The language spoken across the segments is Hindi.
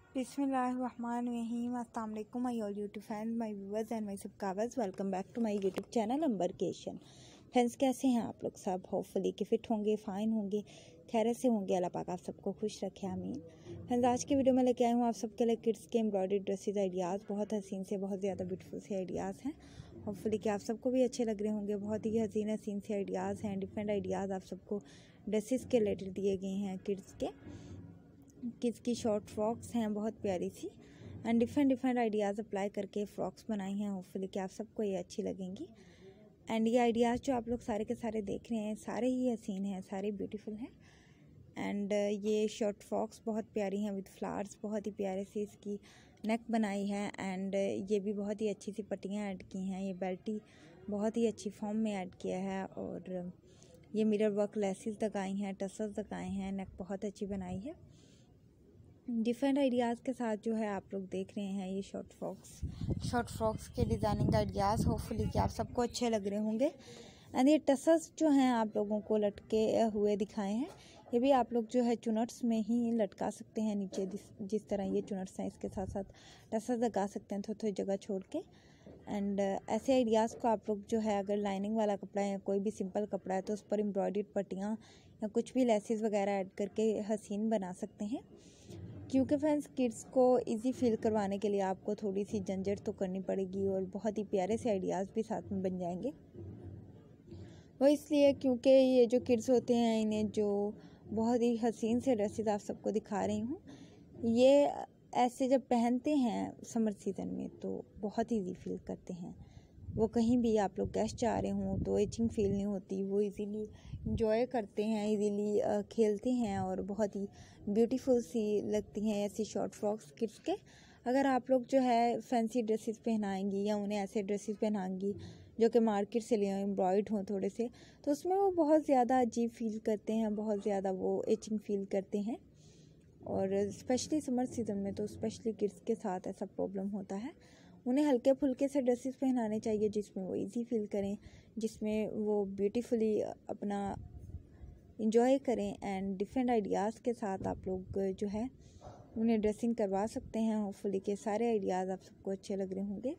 बिस्मिल्लाहिर्रहमानिर्रहीम। अस्सलाम वालेकुम my all YouTube fans, my viewers and my subscribers. Welcome back to my YouTube channel Amber creation. Friends, कैसे हैं आप लोग सब? होपफुली कि फिट होंगे, फाइन होंगे, खैरियत से होंगे। अल्लाह पाक आप सबको खुश रखे, आमीन। फ्रेंड्स, आज की वीडियो में लेके आई हूँ आप सबके लिए किड्स के एम्ब्रॉयडरी ड्रेसेस आइडियाज़। बहुत हसीन से, बहुत ज़्यादा ब्यूटीफुल से आइडियाज़ हैं। होपफुली कि आप सबको भी अच्छे लग रहे होंगे। बहुत ही हसीन हसीन से आइडियाज़ हैं, डिफरेंट आइडियाज़ आप सबको ड्रेसेस के रिलेटेड दिए गए हैं। किड्स की शॉर्ट फ्रॉक्स हैं, बहुत प्यारी सी, एंड डिफरेंट आइडियाज़ अप्लाई करके फ़्रॉक्स बनाई हैं। होपफुली कि आप सबको ये अच्छी लगेंगी। एंड ये आइडियाज़ जो आप लोग सारे के सारे देख रहे हैं, सारे ही हसीन हैं, सारे ब्यूटीफुल हैं। एंड ये शॉर्ट फ्रॉक्स बहुत प्यारी हैं विद फ्लावर्स। बहुत ही प्यारे से इसकी नेक बनाई है। एंड ये भी बहुत ही अच्छी सी पट्टियाँ ऐड की हैं। ये बेल्टी बहुत ही अच्छी फॉर्म में ऐड किया है। और ये मिरर वर्क लेसेस लगाई हैं, टसल्स लगाए हैं, नेक बहुत अच्छी बनाई है। डिफरेंट आइडियाज़ के साथ जो है आप लोग देख रहे हैं ये शॉर्ट फ्रॉक्स के डिज़ाइनिंग आइडियाज़। होपफुली कि आप सबको अच्छे लग रहे होंगे। एंड ये टसल्स जो हैं आप लोगों को लटके हुए दिखाए हैं। ये भी आप लोग जो है चुनट्स में ही लटका सकते हैं नीचे, जिस तरह ये चुनट्स हैं इसके साथ साथ टसल्स लगा सकते हैं थोड़ी थोड़ी जगह छोड़ के। एंड ऐसे आइडियाज़ को आप लोग जो है, अगर लाइनिंग वाला कपड़ा है या कोई भी सिंपल कपड़ा है तो उस पर एम्ब्रॉयडर्ड पट्टियाँ या कुछ भी लेसेस वगैरह ऐड करके हसीन बना सकते हैं। क्योंकि फ्रेंड्स, किड्स को इजी फील करवाने के लिए आपको थोड़ी सी झंझट तो करनी पड़ेगी और बहुत ही प्यारे से आइडियाज़ भी साथ में बन जाएंगे। वो इसलिए क्योंकि ये जो किड्स होते हैं, इन्हें जो बहुत ही हसीन से ड्रेसेस आप सबको दिखा रही हूँ, ये ऐसे जब पहनते हैं समर सीज़न में तो बहुत ईजी फील करते हैं। वो कहीं भी आप लोग गेस्ट जा रहे हों तो एचिंग फील नहीं होती। वो इजीली इंजॉय करते हैं, इजीली खेलते हैं और बहुत ही ब्यूटीफुल सी लगती हैं ऐसी शॉर्ट फ्रॉक्स किड्स के। अगर आप लोग जो है फैंसी ड्रेसेस पहनाएंगी या उन्हें ऐसे ड्रेसेस पहनाएंगी जो कि मार्केट से ले एम्ब्रॉयड हों थोड़े से, तो उसमें वो बहुत ज़्यादा अजीब फील करते हैं, बहुत ज़्यादा वो एचिंग फील करते हैं। और स्पेशली समर सीज़न में तो स्पेशली किड्स के साथ ऐसा प्रॉब्लम होता है। उन्हें हल्के फुल्के से ड्रेसेस पहनाने चाहिए जिसमें वो इजी फील करें, जिसमें वो ब्यूटीफुली अपना इंजॉय करें। एंड डिफरेंट आइडियाज़ के साथ आप लोग जो है उन्हें ड्रेसिंग करवा सकते हैं। होपफुली के सारे आइडियाज़ आप सबको अच्छे लग रहे होंगे।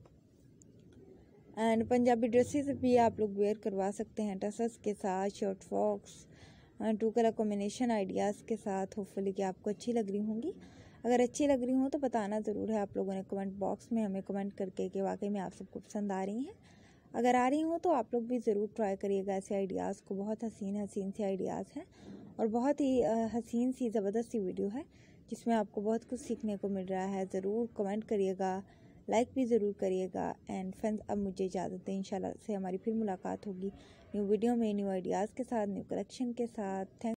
एंड पंजाबी ड्रेसेस भी आप लोग वेयर करवा सकते हैं टसल्स के साथ, short frocks, 2 colour combination ideas के साथ। होपफुली कि आपको अच्छी लग रही होंगी। अगर अच्छी लग रही हो तो बताना ज़रूर है आप लोगों ने कमेंट बॉक्स में हमें कमेंट करके कि वाकई में आप सबको पसंद आ रही हैं। अगर आ रही हो तो आप लोग भी ज़रूर ट्राई करिएगा ऐसे आइडियाज़ को। बहुत हसीन से आइडियाज़ हैं और बहुत ही हसीन सी ज़बरदस्त सी वीडियो है जिसमें आपको बहुत कुछ सीखने को मिल रहा है। ज़रूर कमेंट करिएगा, लाइक भी ज़रूर करिएगा। एंड फ्रेंड्स, अब मुझे इजाज़त दें। इंशाल्लाह से हमारी फिर मुलाकात होगी न्यू वीडियो में, न्यू आइडियाज़ के साथ, न्यू कलेक्शन के साथ। थैंक